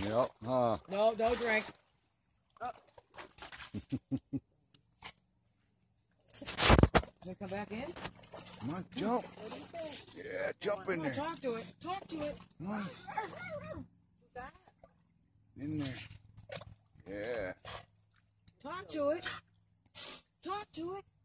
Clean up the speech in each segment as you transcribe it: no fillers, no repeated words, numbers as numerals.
Yep, huh? No, don't drink. Oh. Gonna come back in? Come on, jump. What do you think? Yeah, jump in there. Talk to it. Talk to it. Come on. In there. Yeah. Talk to it. Talk to it.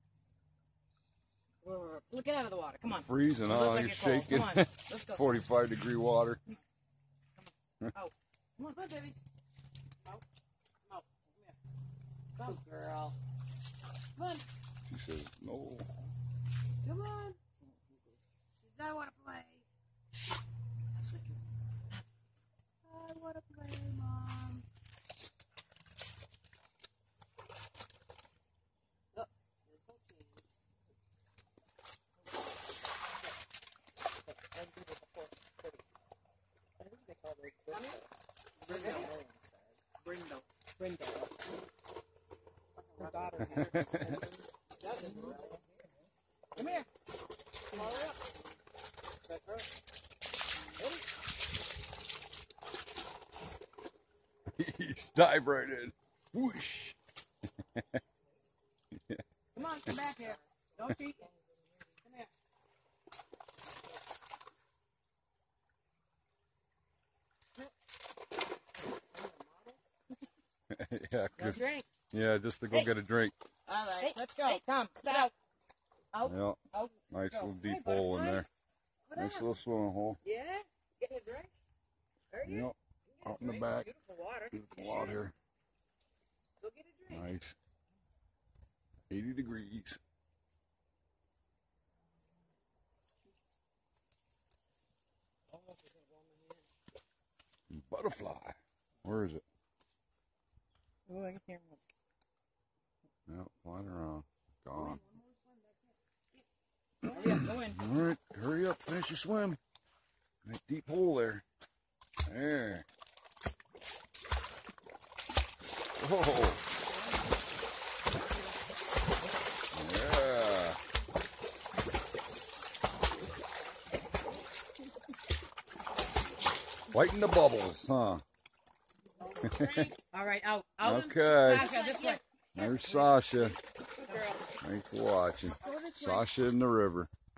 Look, get out of the water. Come on. Freezing, Look huh? like You're it's cold. shaking. Come on. Let's go. 45-degree water. Come on, come on, baby. Out. Out. Come here. Good girl. Come on. She says, no. Come on. She says, I want to play. I want to play, Mom. Oh, this whole team. I think they call it Brindo. Her daughter had Come here. Come all the way up. That's her. He's dive right in. Whoosh. Come on, come back here. Don't cheat. Come here. Yeah, No drink. yeah, just to go get a drink. All right, let's go. Come, get out. Out. Yeah, Out. nice Go. little deep hole in there. What Nice up? little swimming hole. Yeah? Getting a drink? Are you? Yep, out in the back. Beautiful water. Beautiful out here. Go get a drink. Nice. 80 degrees. Almost as if I'm in. Butterfly. Where is it? Oh, I can hear him. Yep, flying around. Gone. Hurry up, go in. All right, hurry up, finish your swim. That deep hole there. There. Oh. Yeah. Fighting the bubbles, huh? All right, out. Out. Okay. Sasha, this way. There's Sasha. Good girl. Thanks for watching. Sasha in the river.